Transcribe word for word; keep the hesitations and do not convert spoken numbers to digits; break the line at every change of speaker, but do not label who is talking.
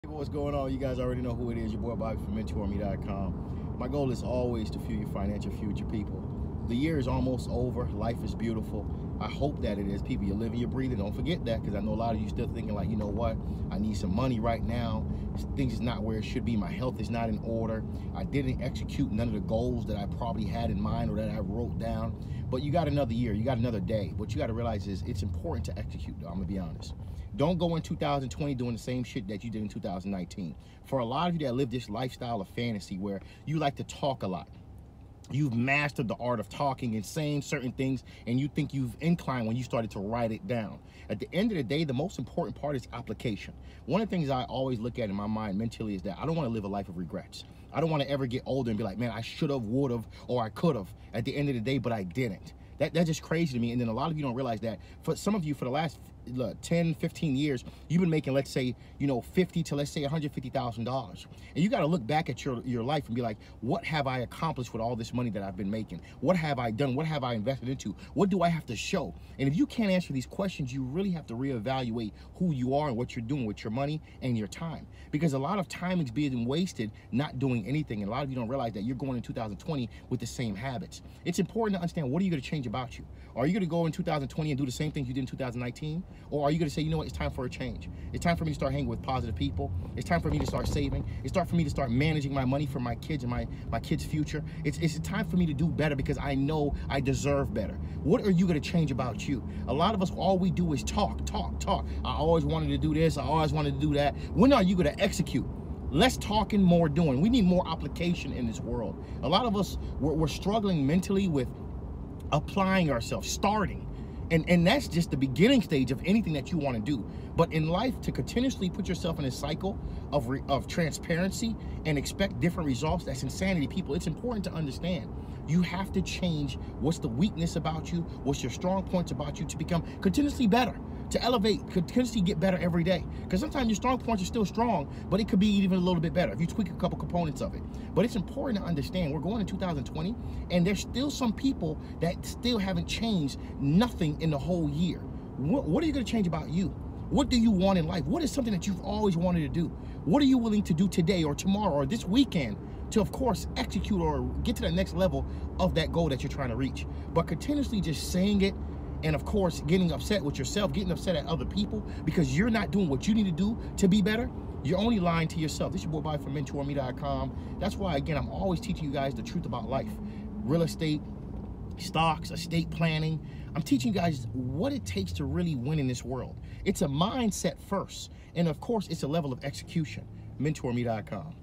What's going on? You guys already know who it is. Your boy Bobby from Mentourme dot com. My goal is always to fuel your financial future, people. The year is almost over. Life is beautiful. I hope that it is. People, you're living, you're breathing. Don't forget that, because I know a lot of you still thinking like, you know what? I need some money right now. Things is not where it should be. My health is not in order. I didn't execute none of the goals that I probably had in mind or that I wrote down. But you got another year. You got another day. What you got to realize is it's important to execute, though. I'm going to be honest. Don't go in two thousand twenty doing the same shit that you did in two thousand nineteen. For a lot of you that live this lifestyle of fantasy where you like to talk a lot, you've mastered the art of talking and saying certain things, and you think you've inclined when you started to write it down. At the end of the day, the most important part is application. One of the things I always look at in my mind mentally is that I don't want to live a life of regrets. I don't want to ever get older and be like, man, I should have, would have, or I could have at the end of the day, but I didn't. That, that's just crazy to me. And then a lot of you don't realize that for some of you, for the last look, ten, fifteen years, you've been making, let's say, you know, fifty to let's say one hundred fifty thousand dollars. And you got to look back at your, your life and be like, what have I accomplished with all this money that I've been making? What have I done? What have I invested into? What do I have to show? And if you can't answer these questions, you really have to reevaluate who you are and what you're doing with your money and your time. Because a lot of time is being wasted not doing anything. And a lot of you don't realize that you're going in two thousand twenty with the same habits. It's important to understand, what are you going to change about you? Are you going to go in two thousand twenty and do the same things you did in two thousand nineteen? Or are you going to say, you know what, it's time for a change. It's time for me to start hanging with positive people. It's time for me to start saving. It's time for me to start managing my money for my kids and my, my kids' future. It's, it's time for me to do better because I know I deserve better. What are you going to change about you? A lot of us, all we do is talk, talk, talk. I always wanted to do this. I always wanted to do that. When are you going to execute? Less talking, more doing. We need more application in this world. A lot of us, we're, we're struggling mentally with applying ourselves, starting. And, and that's just the beginning stage of anything that you want to do. But in life, to continuously put yourself in a cycle of, re, of transparency and expect different results, that's insanity, people. It's important to understand. You have to change what's the weakness about you, what's your strong points about you, to become continuously better, to elevate, continuously get better every day. Because sometimes your strong points are still strong, but it could be even a little bit better if you tweak a couple components of it. But it's important to understand, we're going in two thousand twenty, and there's still some people that still haven't changed nothing in the whole year. What, what are you going to change about you? What do you want in life? What is something that you've always wanted to do? What are you willing to do today or tomorrow or this weekend to, of course, execute or get to the next level of that goal that you're trying to reach? But continuously just saying it, and of course, getting upset with yourself, getting upset at other people because you're not doing what you need to do to be better, you're only lying to yourself. This is your boy Bobby from Mentourme dot com. That's why, again, I'm always teaching you guys the truth about life. Real estate, stocks, estate planning. I'm teaching you guys what it takes to really win in this world. It's a mindset first. And of course, it's a level of execution. Mentourme dot com.